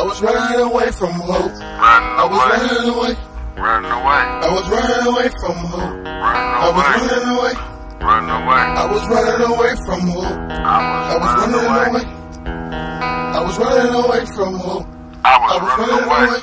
I was running away from hope. I was running away. I was running away from hope. I was running away. I was running away from hope. I was running away. I was running away from hope. I was running away.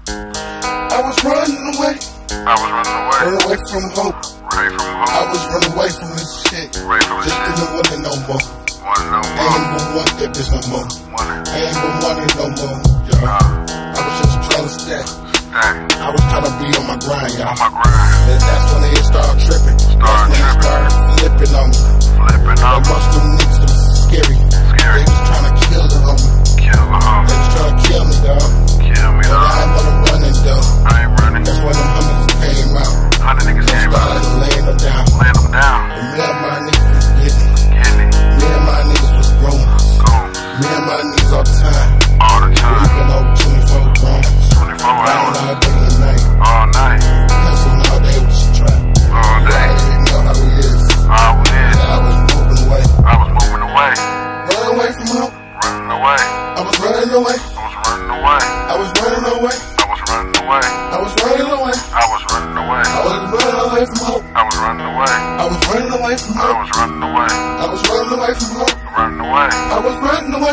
I was running away. Running away from hope. I was running away from this shit. Just didn't want it no more. I ain't gonna want that bitch no more. I ain't gonna want it no more, y'all. I was just trying to stack. I was trying to be on my grind, y'all. And that's when they started tripping. That's when they started flipping on me. Like most of them niggas was scary. They was trying to kill the homie. They was trying to kill me, dog. But I ain't gonna run it, though. That's when them homies came out. They started laying them down. And me and my niggas was getting it. Me and my niggas was grown. Me and my niggas all the time. We been over 24 grams. All day and night. Hustling all day with the trap. You know how it is. I was moving away. Running away from home. I was running away. I was running away. I was running away. I was running away from hope. I was running away from hope. I was running away from hope. I was running away.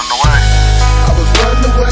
I was running away.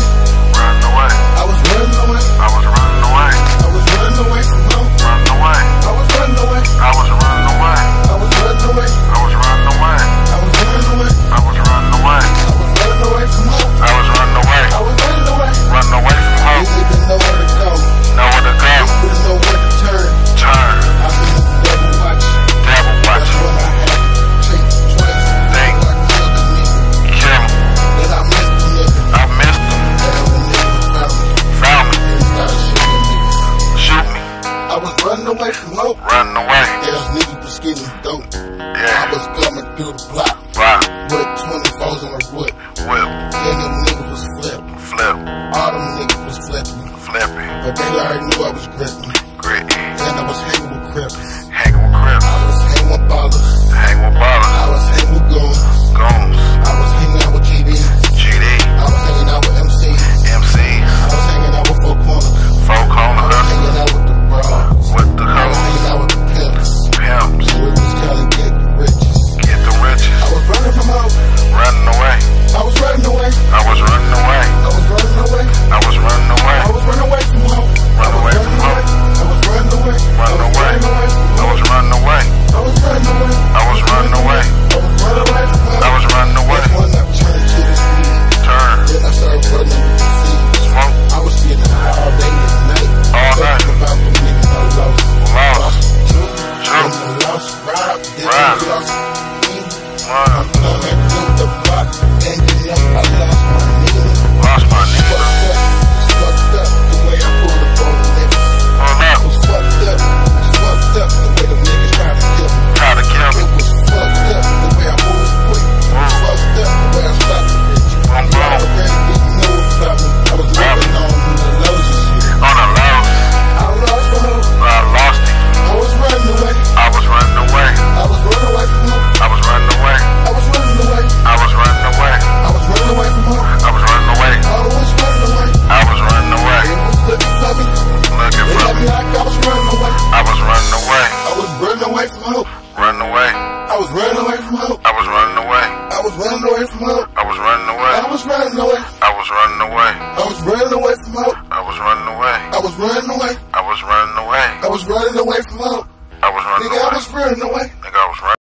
I was running away. I was running away from hope. I was running away. I was running away. I was running away. I was running away. I was running away. I was running away. I was running away from hope. I was running away. I was running away. Running away from hope. You didn't know where to go. You didn't know where to turn. I been the devil watch. That's when I had to think twice. I killed the nigga. Then I missed the nigga. Then the nigga found me. And he started shooting me. I was running away from hope. There's niggas was getting dope. I was coming through the block. With 24s on the wood. Then them niggas was flip. All them niggas was flipping. But they already knew I was gripping. Then I was hanging with Crips. I was hanging with ballers. I was hanging with goons. I was hanging out with GD. I was hanging out with MCs. I was hanging out with Four Corners. I was hanging out with the bras. I was hanging out with the pimps. And we was trying to get the riches. I was running from home. I was running away. I was running away. I was running away. I was running away. I was running away from home. I was running away. I was running away. I was running away. I was running away. I was running away. I was running away. I was running away from home. I was running away. That's when I turned to the speed. Then I started running with the seeds. I was getting high all day and night. Talking about the niggas I lost. I lost. I'm coming through the block, and you know I lost my nigga. It's fucked up the way I pulled up on the niggas. It was fucked up the way the niggas tried to kill me. It was fucked up the way I moved quick. It was fucked up the way I stopped the bitch. You already didn't know about me. I was living on the lows and shit. I lost my hope. I was running away. I was running away from home. I was running away. I was running away. I was running away. I was running away from home. I was running away. I was running away. I was running away. It was looking for me. They had me like I was running away. I was running away. I was running away from hope. I was running away from hope. I was running away. I was running away from hope. I was running away. I was running away. I was running away. I was running away from hope. I was running away. I was running away. I was running away. I was running away from hope. I was running away. Nigga, I was running away.